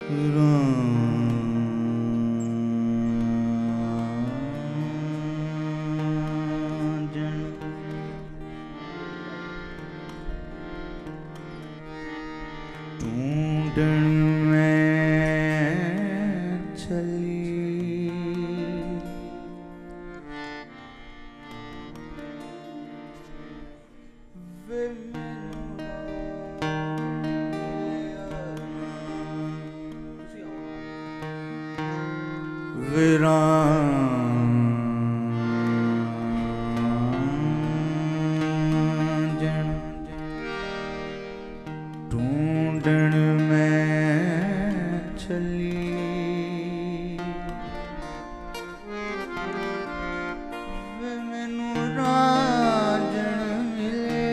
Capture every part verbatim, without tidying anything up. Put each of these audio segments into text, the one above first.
ढूंढन में चली वे वीरांजन ढूंढन में चली वे मैनू रांझण मिले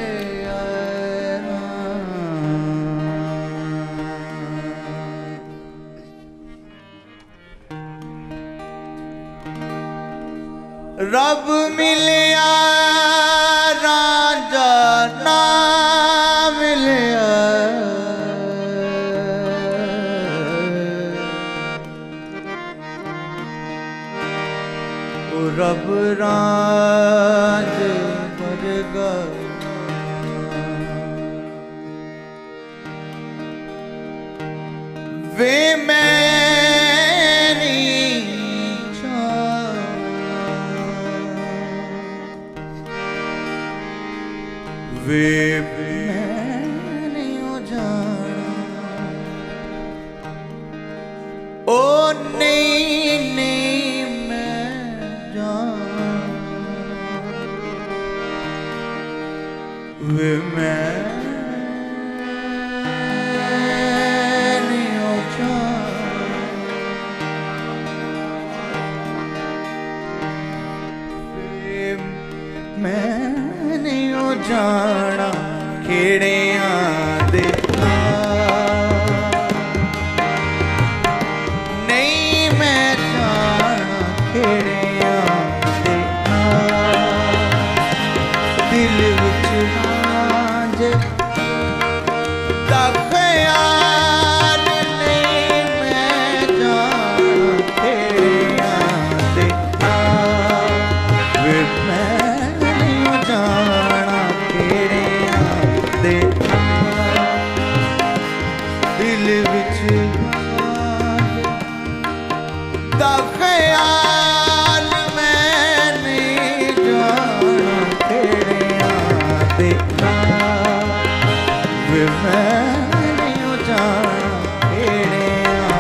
रब मिलिया रांझा ना मिलिया ओ रब रांझ मरगा वे मेरी वे मैंने ओ जाना ओ नहीं नहीं मैं जाना वे मैंने ओ जाना वे मैंने ओ जाना खेड़ियां दे नहीं मैं जाना खेड़ियां दे दिल विच रांझ दा ख्याल नहीं मैं जाना खेड़ियां दे वे मैं जाना खेड़ियां दे दिल विच दा ख्याल मैं नहीं जाना खेड़ियां दे वे मैं नहीं जाना खेड़ियां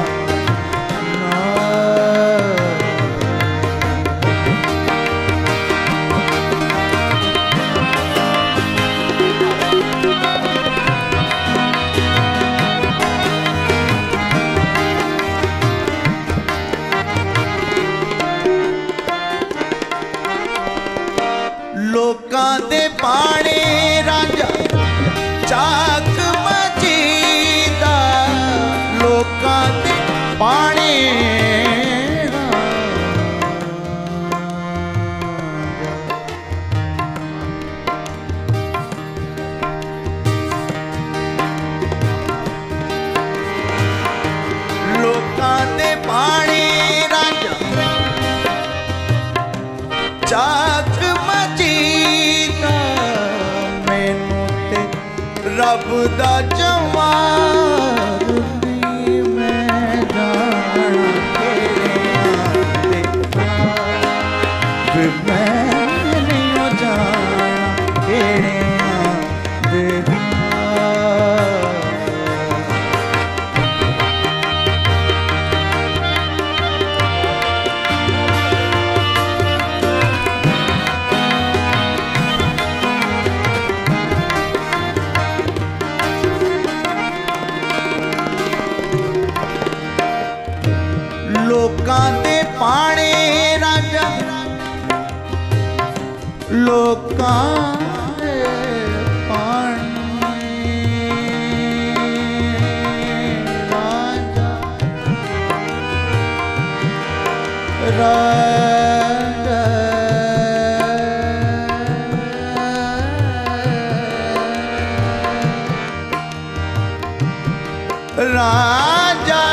लोकां दे पानी रांझा चाक मचीदा लोकां दे पानी लोकां दे पानी रांझा चाक रब दा जवार नहीं मैं जाना खेड़ियां दे वे मैं नहीं जाना खेड़ियां दे लोकां दे पानी रांझा लोकां दे पानी रांझा रांझा रांझा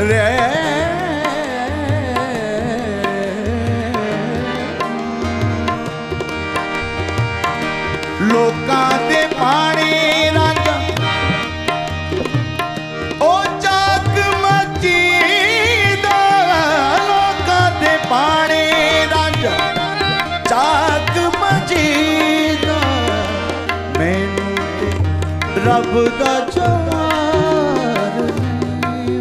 रे लोकां दे पानी रांझा ओ जाग मचीदा लोकां दे पानी रांझा जाग मचीदा मैनू ते रब दा जवार नहीं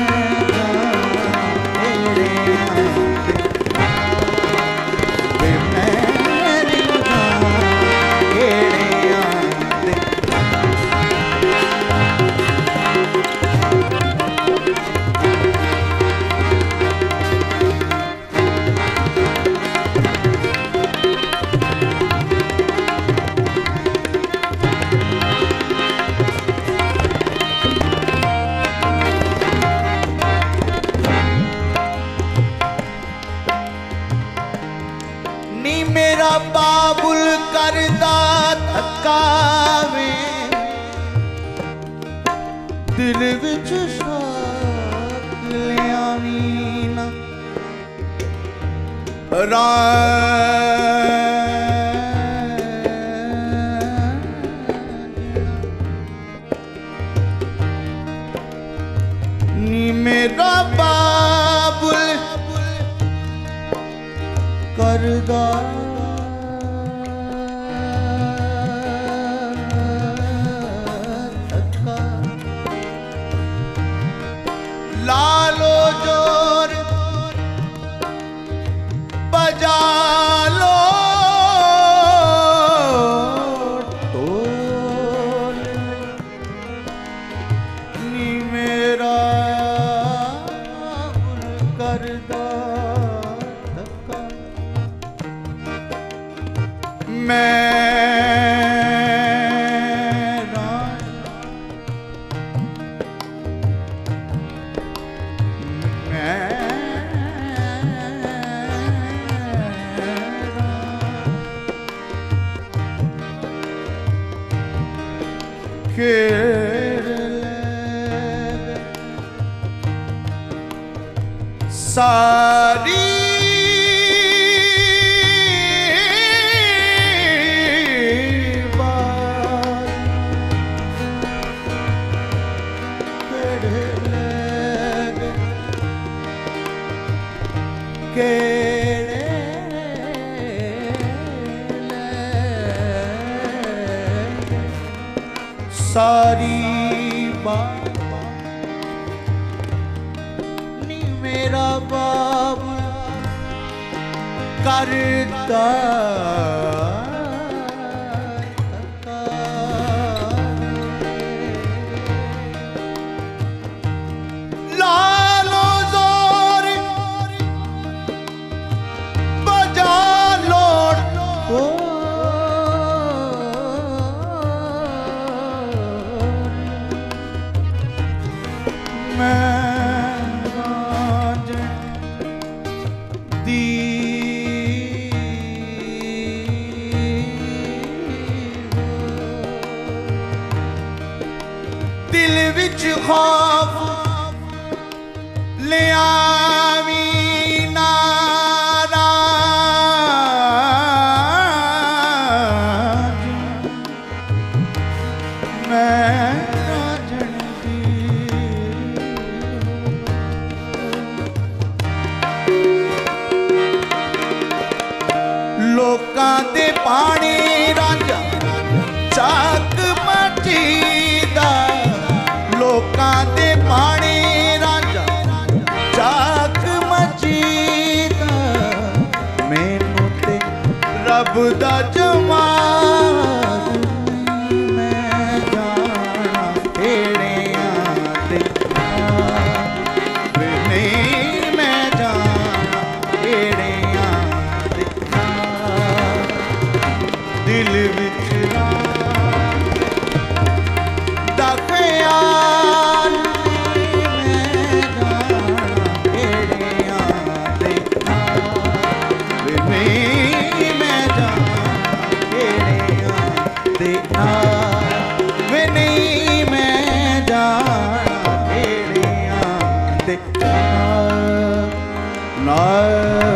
मेरा बाबुल करदा थकावे दिल विच साथ लियावी ना नी मेरा बाबुल करदा लालो जोर बजा लो ढोल नी मेरा करदा धक्का मैं सारी बात केड़े सारी बात नी मेरा बाप करता लालो जोर बजा लोट ओ दिल विच खौफ ले आवी नाराज मैं ना जनती लोकां दे पानी रांझा चाक मचीदा लोकां दे पानी रांझा चाक मचीदा मैनू ते रब दा जमाल मैं जाना टेड़ियां ते नहीं मैं जाना टेड़ियां ते दिल विच दे नाम नाम